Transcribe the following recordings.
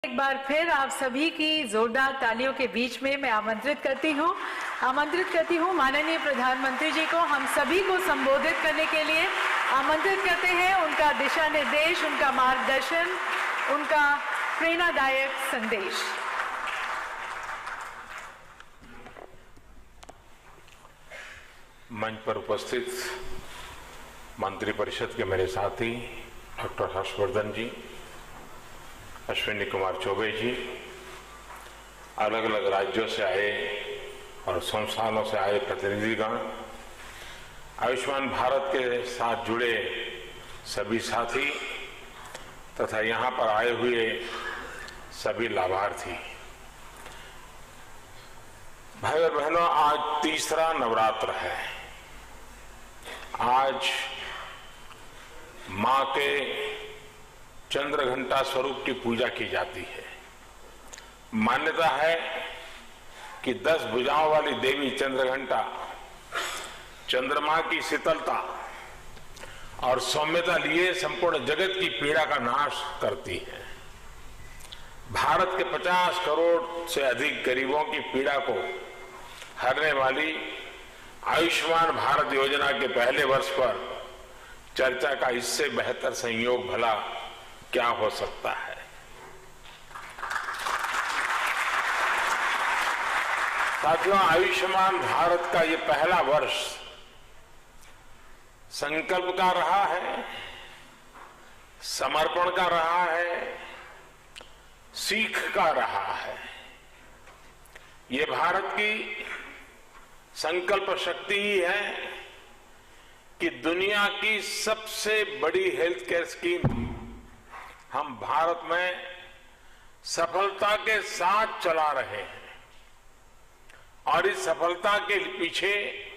एक बार फिर आप सभी की जोरदार तालियों के बीच में मैं आमंत्रित करती हूँ माननीय प्रधानमंत्री जी को हम सभी को संबोधित करने के लिए आमंत्रित करते हैं। उनका दिशा निर्देश, उनका मार्गदर्शन, उनका प्रेरणादायक संदेश। मंच पर उपस्थित मंत्रिपरिषद के मेरे साथी डॉक्टर हर्षवर्धन जी, अश्विनी कुमार चौबे जी, अलग अलग राज्यों से आए और संस्थानों से आए प्रतिनिधिगण, आयुष्मान भारत के साथ जुड़े सभी साथी तथा यहाँ पर आए हुए सभी लाभार्थी, भाई और बहनों, आज तीसरा नवरात्र है। आज मां के चंद्रघंटा स्वरूप की पूजा की जाती है। मान्यता है कि 10 भुजाओं वाली देवी चंद्रघंटा चंद्रमा की शीतलता और सौम्यता लिए संपूर्ण जगत की पीड़ा का नाश करती है। भारत के 50 करोड़ से अधिक गरीबों की पीड़ा को हरने वाली आयुष्मान भारत योजना के पहले वर्ष पर चर्चा का इससे बेहतर संयोग भला क्या हो सकता है। साथियों, आयुष्मान भारत का ये पहला वर्ष संकल्प का रहा है, समर्पण का रहा है, सीख का रहा है। ये भारत की संकल्प शक्ति ही है कि दुनिया की सबसे बड़ी हेल्थ केयर स्कीम हम भारत में सफलता के साथ चला रहे हैं और इस सफलता के पीछे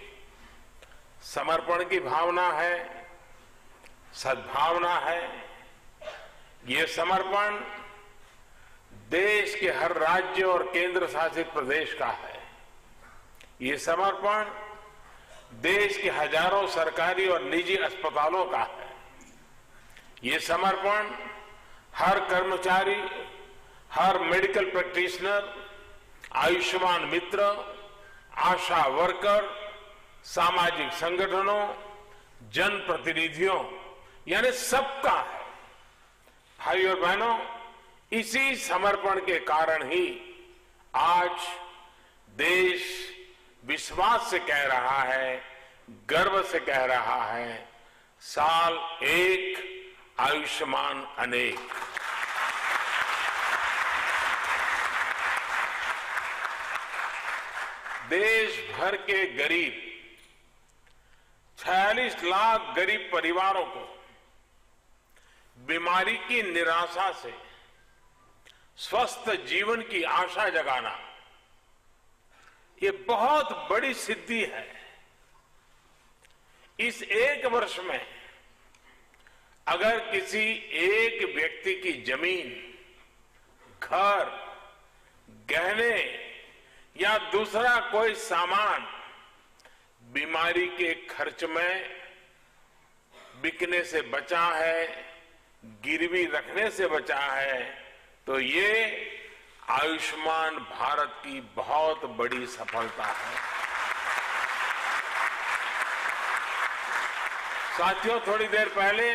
समर्पण की भावना है, सद्भावना है। ये समर्पण देश के हर राज्य और केंद्र शासित प्रदेश का है। ये समर्पण देश के हजारों सरकारी और निजी अस्पतालों का है। ये समर्पण हर कर्मचारी, हर medical practitioner, Ayushman Mitra, ASHA worker, सामाजिक संगठनों, जनप्रतिनिधियों यानी सबका है। भाई और बहनों, इसी समर्पण के कारण ही आज देश विश्वास से कह रहा है, गर्व से कह रहा है, साल एक आयुष्मान अनेक। देश भर के गरीब 46 लाख गरीब परिवारों को बीमारी की निराशा से स्वस्थ जीवन की आशा जगाना, ये बहुत बड़ी सिद्धि है। इस एक वर्ष में अगर किसी एक व्यक्ति की जमीन, घर, गहने या दूसरा कोई सामान बीमारी के खर्च में बिकने से बचा है, गिरवी रखने से बचा है, तो ये आयुष्मान भारत की बहुत बड़ी सफलता है। साथियों, थोड़ी देर पहले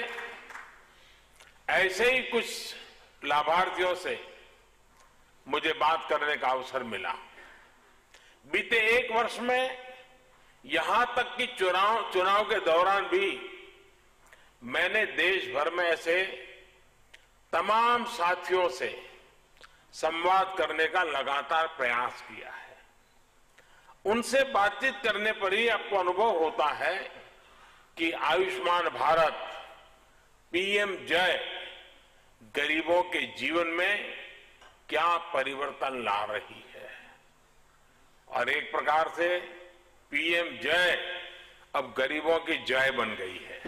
ऐसे ही कुछ लाभार्थियों से मुझे बात करने का अवसर मिला। बीते एक वर्ष में यहां तक कि चुनाव के दौरान भी मैंने देश भर में ऐसे तमाम साथियों से संवाद करने का लगातार प्रयास किया है। उनसे बातचीत करने पर ही आपको अनुभव होता है कि आयुष्मान भारत, पीएम जय गरीबों के जीवन में क्या परिवर्तन ला रही है। और एक प्रकार से पीएम जय अब गरीबों की जय बन गई है।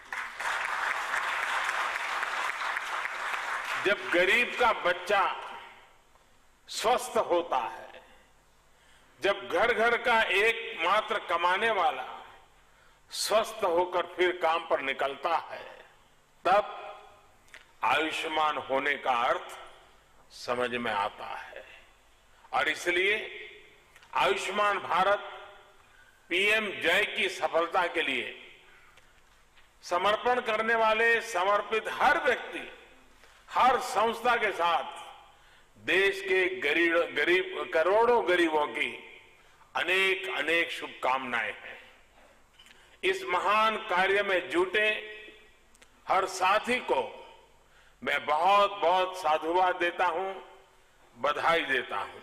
जब गरीब का बच्चा स्वस्थ होता है, जब घर घर का एकमात्र कमाने वाला स्वस्थ होकर फिर काम पर निकलता है, तब आयुष्मान होने का अर्थ समझ में आता है। और इसलिए आयुष्मान भारत पीएम जय की सफलता के लिए समर्पण करने वाले समर्पित हर व्यक्ति, हर संस्था के साथ देश के गरीब करोड़ों गरीबों की अनेक अनेक शुभकामनाएं हैं। इस महान कार्य में जुटे हर साथी को मैं बहुत बहुत साधुवाद देता हूं, बधाई देता हूं।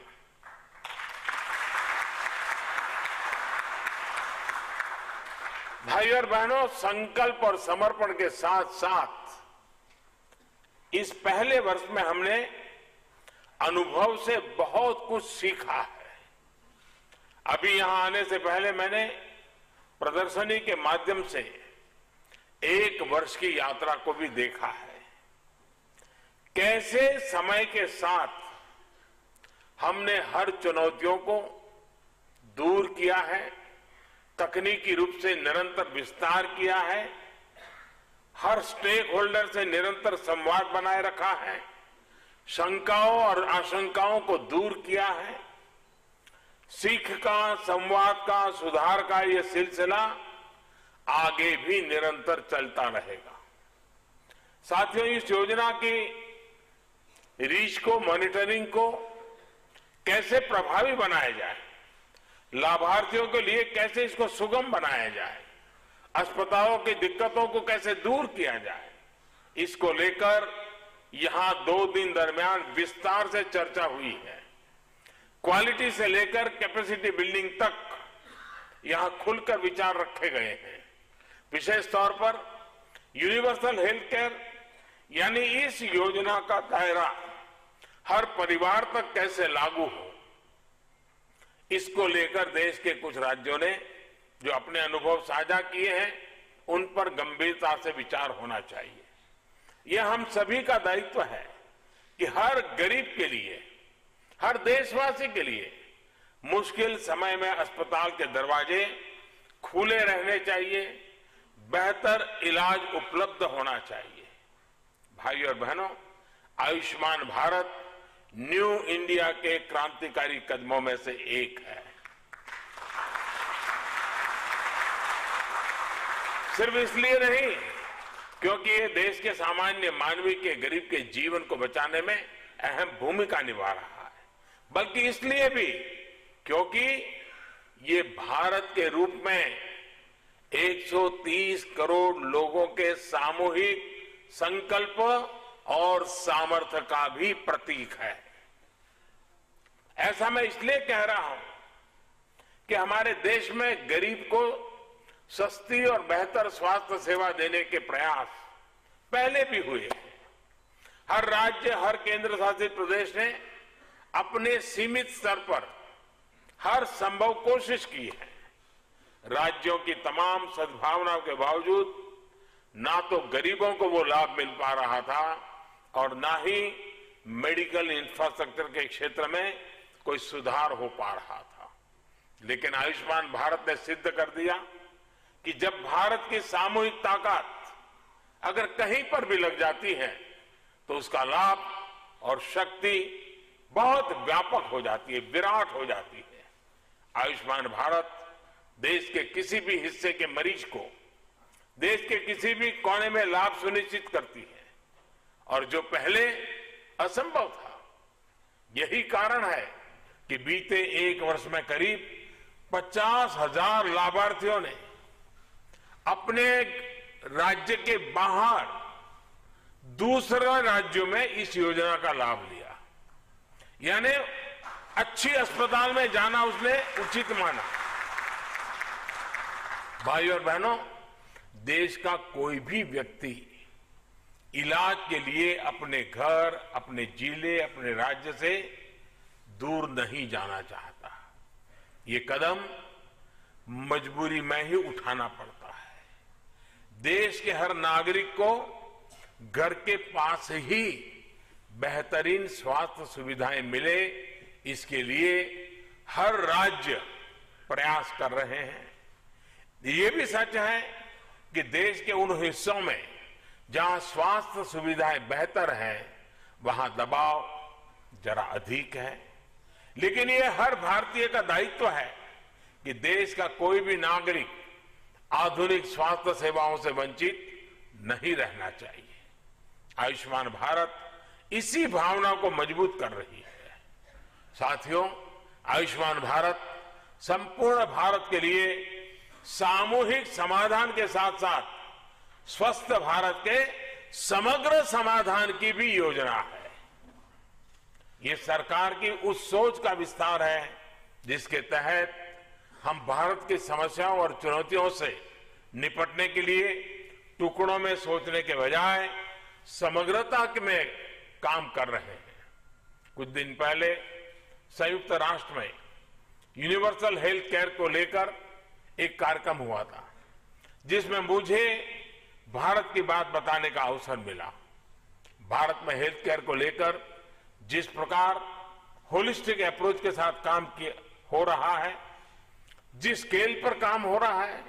भाई और बहनों, संकल्प और समर्पण के साथ साथ इस पहले वर्ष में हमने अनुभव से बहुत कुछ सीखा है। अभी यहां आने से पहले मैंने प्रदर्शनी के माध्यम से 1 वर्ष की यात्रा को भी देखा है। कैसे समय के साथ हमने हर चुनौतियों को दूर किया है, तकनीकी रूप से निरंतर विस्तार किया है, हर स्टेक होल्डर से निरंतर संवाद बनाए रखा है, शंकाओं और आशंकाओं को दूर किया है। सीख का, संवाद का, सुधार का ये सिलसिला आगे भी निरंतर चलता रहेगा। साथियों, इस योजना की रीच को, मॉनिटरिंग को कैसे प्रभावी बनाया जाए, लाभार्थियों के लिए कैसे इसको सुगम बनाया जाए, अस्पतालों की दिक्कतों को कैसे दूर किया जाए, इसको लेकर यहां 2 दिन दरमियान विस्तार से चर्चा हुई है। क्वालिटी से लेकर कैपेसिटी बिल्डिंग तक यहां खुलकर विचार रखे गए हैं। विशेष तौर पर यूनिवर्सल हेल्थ केयर यानी इस योजना का दायरा हर परिवार तक कैसे लागू हो, इसको लेकर देश के कुछ राज्यों ने जो अपने अनुभव साझा किए हैं, उन पर गंभीरता से विचार होना चाहिए। यह हम सभी का दायित्व है कि हर गरीब के लिए, हर देशवासी के लिए मुश्किल समय में अस्पताल के दरवाजे खुले रहने चाहिए, बेहतर इलाज उपलब्ध होना चाहिए। भाई और बहनों, आयुष्मान भारत न्यू इंडिया के क्रांतिकारी कदमों में से एक है। सिर्फ इसलिए नहीं क्योंकि ये देश के सामान्य मानवी के, गरीब के जीवन को बचाने में अहम भूमिका निभा रहा है, बल्कि इसलिए भी क्योंकि ये भारत के रूप में 130 करोड़ लोगों के सामूहिक संकल्प और सामर्थ्य का भी प्रतीक है। ऐसा मैं इसलिए कह रहा हूं कि हमारे देश में गरीब को सस्ती और बेहतर स्वास्थ्य सेवा देने के प्रयास पहले भी हुए हैं। हर राज्य, हर केंद्र शासित प्रदेश ने अपने सीमित स्तर पर हर संभव कोशिश की है। राज्यों की तमाम सद्भावनाओं के बावजूद ना तो गरीबों को वो लाभ मिल पा रहा था और ना ही मेडिकल इंफ्रास्ट्रक्चर के क्षेत्र में कोई सुधार हो पा रहा था। लेकिन आयुष्मान भारत ने सिद्ध कर दिया कि जब भारत की सामूहिक ताकत अगर कहीं पर भी लग जाती है तो उसका लाभ और शक्ति बहुत व्यापक हो जाती है, विराट हो जाती है। आयुष्मान भारत देश के किसी भी हिस्से के मरीज को देश के किसी भी कोने में लाभ सुनिश्चित करती है, और जो पहले असंभव था। यही कारण है कि बीते 1 वर्ष में करीब 50,000 लाभार्थियों ने अपने राज्य के बाहर दूसरे राज्यों में इस योजना का लाभ लिया, यानी अच्छी अस्पताल में जाना उसने उचित माना। भाई और बहनों, देश का कोई भी व्यक्ति इलाज के लिए अपने घर, अपने जिले, अपने राज्य से दूर नहीं जाना चाहता। ये कदम मजबूरी में ही उठाना पड़ता है। देश के हर नागरिक को घर के पास ही बेहतरीन स्वास्थ्य सुविधाएं मिले, इसके लिए हर राज्य प्रयास कर रहे हैं। ये भी सच है कि देश के उन हिस्सों में जहां स्वास्थ्य सुविधाएं बेहतर हैं, वहां दबाव जरा अधिक है, लेकिन ये हर भारतीय का दायित्व है कि देश का कोई भी नागरिक आधुनिक स्वास्थ्य सेवाओं से वंचित नहीं रहना चाहिए। आयुष्मान भारत इसी भावना को मजबूत कर रही है। साथियों, आयुष्मान भारत संपूर्ण भारत के लिए सामूहिक समाधान के साथ साथ स्वस्थ भारत के समग्र समाधान की भी योजना है। ये सरकार की उस सोच का विस्तार है जिसके तहत हम भारत की समस्याओं और चुनौतियों से निपटने के लिए टुकड़ों में सोचने के बजाय समग्रता में काम कर रहे हैं। कुछ दिन पहले संयुक्त राष्ट्र में यूनिवर्सल हेल्थ केयर को लेकर एक कार्यक्रम हुआ था, जिसमें मुझे भारत की बात बताने का अवसर मिला। भारत में हेल्थ केयर को लेकर जिस प्रकार होलिस्टिक अप्रोच के साथ काम हो रहा है, जिस स्केल पर काम हो रहा है,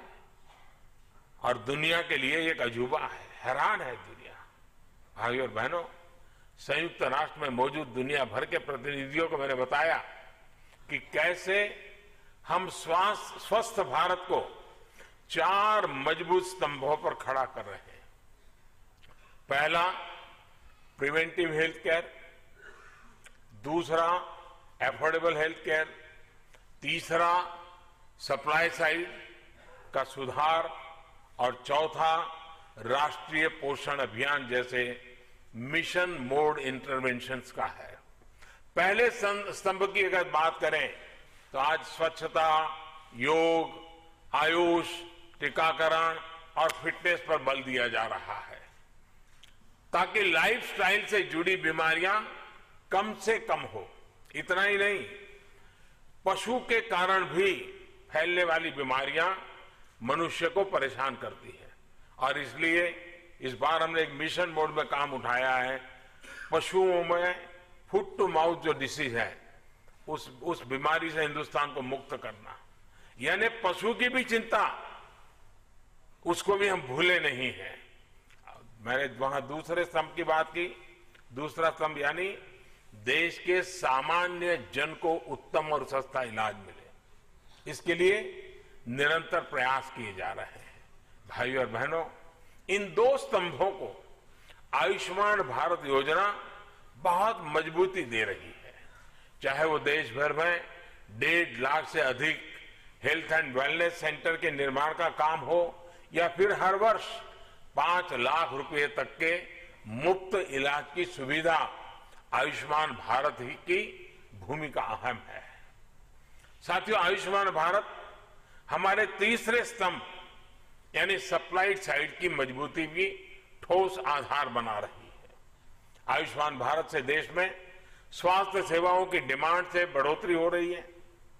और दुनिया के लिए एक अजूबा है, हैरान है दुनिया। भाइयों और बहनों, संयुक्त राष्ट्र में मौजूद दुनिया भर के प्रतिनिधियों को मैंने बताया कि कैसे हम स्वस्थ भारत को 4 मजबूत स्तंभों पर खड़ा कर रहे हैं। पहला, प्रिवेंटिव हेल्थ केयर। दूसरा, एफोर्डेबल हेल्थ केयर। तीसरा, सप्लाई साइड का सुधार। और चौथा, राष्ट्रीय पोषण अभियान जैसे मिशन मोड इंटरवेंशंस का है। पहले स्तंभ की अगर बात करें तो आज स्वच्छता, योग, आयुष, टीकाकरण और फिटनेस पर बल दिया जा रहा है, ताकि लाइफस्टाइल से जुड़ी बीमारियां कम से कम हो। इतना ही नहीं, पशु के कारण भी फैलने वाली बीमारियां मनुष्य को परेशान करती है, और इसलिए इस बार हमने एक मिशन मोड में काम उठाया है। पशुओं में फुट टू माउथ जो डिसीज है, उस बीमारी से हिंदुस्तान को मुक्त करना, यानी पशु की भी चिंता, उसको भी हम भूले नहीं हैं। मैंने वहां दूसरे स्तंभ की बात की। दूसरा स्तंभ यानी देश के सामान्य जन को उत्तम और सस्ता इलाज मिले, इसके लिए निरंतर प्रयास किए जा रहे हैं। भाइयों और बहनों, इन 2 स्तंभों को आयुष्मान भारत योजना बहुत मजबूती दे रही है। चाहे वो देश भर में 1.5 लाख से अधिक हेल्थ एंड वेलनेस सेंटर के निर्माण का काम हो, या फिर हर वर्ष 5 लाख रुपए तक के मुफ्त इलाज की सुविधा, आयुष्मान भारत ही की भूमिका अहम है। साथियों, आयुष्मान भारत हमारे तीसरे स्तंभ यानी सप्लाई साइड की मजबूती भी ठोस आधार बना रही है। आयुष्मान भारत से देश में स्वास्थ्य सेवाओं की डिमांड से बढ़ोतरी हो रही है।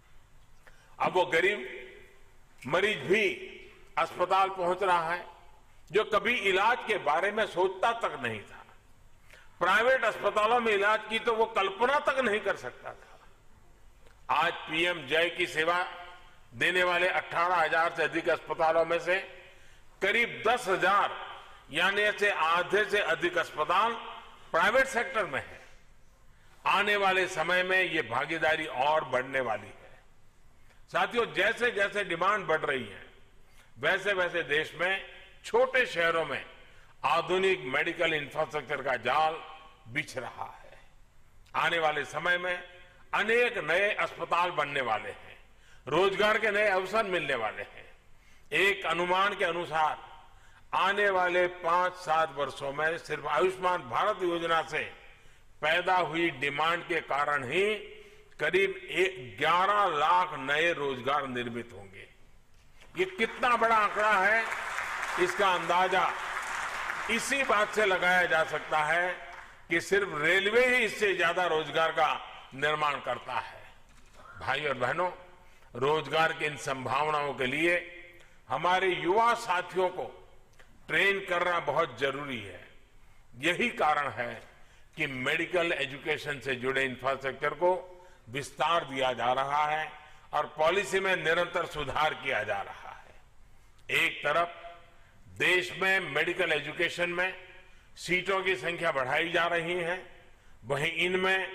अब वो गरीब मरीज भी अस्पताल पहुंच रहा है जो कभी इलाज के बारे में सोचता तक नहीं था। प्राइवेट अस्पतालों में इलाज की तो वो कल्पना तक नहीं कर सकता था। आज पीएम जय की सेवा देने वाले 18,000 से अधिक अस्पतालों में से करीब 10,000 यानी ऐसे आधे से अधिक अस्पताल प्राइवेट सेक्टर में है। आने वाले समय में ये भागीदारी और बढ़ने वाली है। साथियों, जैसे जैसे डिमांड बढ़ रही है, वैसे वैसे देश में छोटे शहरों में आधुनिक मेडिकल इंफ्रास्ट्रक्चर का जाल बिछ रहा है। आने वाले समय में अनेक नए अस्पताल बनने वाले हैं, रोजगार के नए अवसर मिलने वाले हैं। एक अनुमान के अनुसार आने वाले 5-7 वर्षों में सिर्फ आयुष्मान भारत योजना से पैदा हुई डिमांड के कारण ही करीब 11 लाख नए रोजगार निर्मित होंगे। ये कितना बड़ा आंकड़ा है, इसका अंदाजा इसी बात से लगाया जा सकता है कि सिर्फ रेलवे ही इससे ज्यादा रोजगार का निर्माण करता है। भाई और बहनों, रोजगार की इन संभावनाओं के लिए हमारे युवा साथियों को ट्रेन करना बहुत जरूरी है। यही कारण है कि मेडिकल एजुकेशन से जुड़े इंफ्रास्ट्रक्चर को विस्तार दिया जा रहा है और पॉलिसी में निरंतर सुधार किया जा रहा है। एक तरफ देश में मेडिकल एजुकेशन में सीटों की संख्या बढ़ाई जा रही है, वहीं इनमें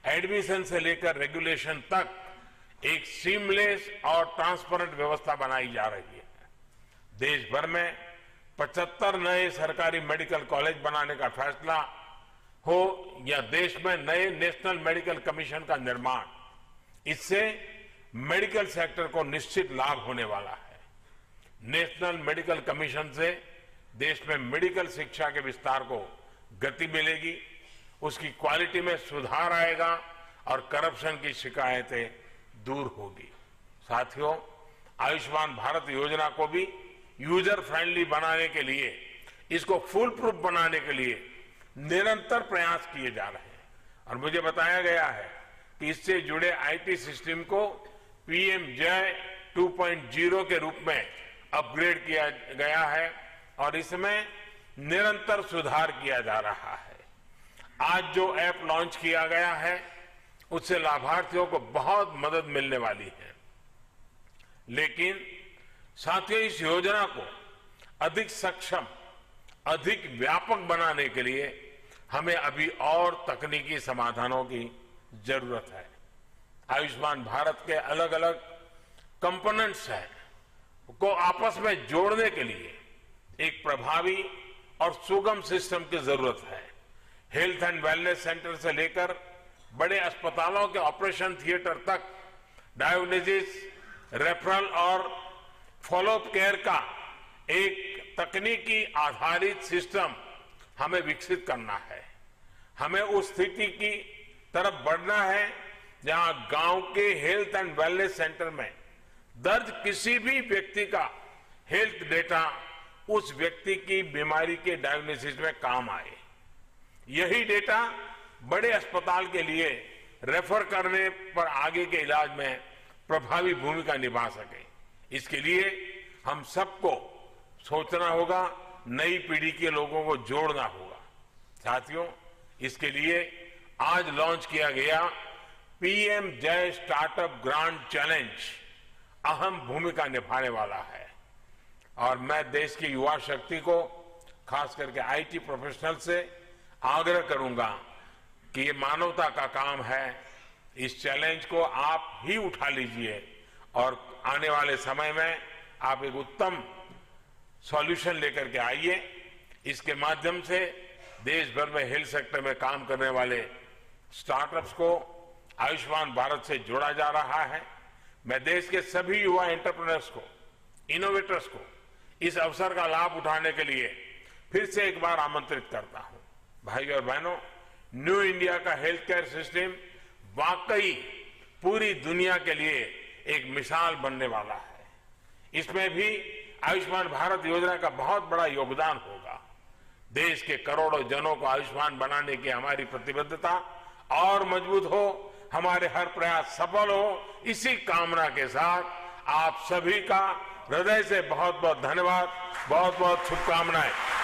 एडमिशन से लेकर रेगुलेशन तक एक सीमलेस और ट्रांसपेरेंट व्यवस्था बनाई जा रही है। देश भर में 75 नए सरकारी मेडिकल कॉलेज बनाने का फैसला हो या देश में नए नेशनल मेडिकल कमीशन का निर्माण, इससे मेडिकल सेक्टर को निश्चित लाभ होने वाला है। नेशनल मेडिकल कमीशन से देश में मेडिकल शिक्षा के विस्तार को गति मिलेगी, उसकी क्वालिटी में सुधार आएगा और करप्शन की शिकायतें दूर होगी। साथियों, आयुष्मान भारत योजना को भी यूजर फ्रेंडली बनाने के लिए, इसको फुल प्रूफ बनाने के लिए निरंतर प्रयास किए जा रहे हैं और मुझे बताया गया है कि इससे जुड़े आईटी सिस्टम को पीएम जय 2.0 के रूप में अपग्रेड किया गया है और इसमें निरंतर सुधार किया जा रहा है। आज जो ऐप लॉन्च किया गया है उससे लाभार्थियों को बहुत मदद मिलने वाली है, लेकिन साथियों इस योजना को अधिक सक्षम, अधिक व्यापक बनाने के लिए हमें अभी और तकनीकी समाधानों की जरूरत है। आयुष्मान भारत के अलग अलग कंपोनेंट्स हैं को आपस में जोड़ने के लिए एक प्रभावी और सुगम सिस्टम की जरूरत है। हेल्थ एंड वेलनेस सेंटर से लेकर बड़े अस्पतालों के ऑपरेशन थिएटर तक डायग्नोसिस, रेफरल और फॉलोअप केयर का एक तकनीकी आधारित सिस्टम हमें विकसित करना है। हमें उस स्थिति की तरफ बढ़ना है जहां गांव के हेल्थ एंड वेलनेस सेंटर में दर्ज किसी भी व्यक्ति का हेल्थ डेटा उस व्यक्ति की बीमारी के डायग्नोसिस में काम आए। यही डेटा बड़े अस्पताल के लिए रेफर करने पर आगे के इलाज में प्रभावी भूमिका निभा सके। इसके लिए हम सबको सोचना होगा, नई पीढ़ी के लोगों को जोड़ना होगा। साथियों, इसके लिए आज लॉन्च किया गया पीएम जय स्टार्टअप ग्रांड चैलेंज अहम भूमिका निभाने वाला है और मैं देश की युवा शक्ति को, खास करके आईटी प्रोफेशनल से आग्रह करूंगा कि ये मानवता का काम है। इस चैलेंज को आप ही उठा लीजिए और आने वाले समय में आप एक उत्तम सॉल्यूशन लेकर के आइए। इसके माध्यम से देश भर में हेल्थ सेक्टर में काम करने वाले स्टार्टअप्स को आयुष्मान भारत से जोड़ा जा रहा है। मैं देश के सभी युवा एंटरप्रेन्योर्स को, इनोवेटर्स को इस अवसर का लाभ उठाने के लिए फिर से एक बार आमंत्रित करता हूं। भाइयों और बहनों, न्यू इंडिया का हेल्थ केयर सिस्टम वाकई पूरी दुनिया के लिए एक मिसाल बनने वाला है। इसमें भी आयुष्मान भारत योजना का बहुत बड़ा योगदान होगा। देश के करोड़ों जनों को आयुष्मान बनाने की हमारी प्रतिबद्धता और मजबूत हो, हमारे हर प्रयास सफल हो, इसी कामना के साथ आप सभी का हृदय से बहुत बहुत धन्यवाद, बहुत बहुत शुभकामनाएं।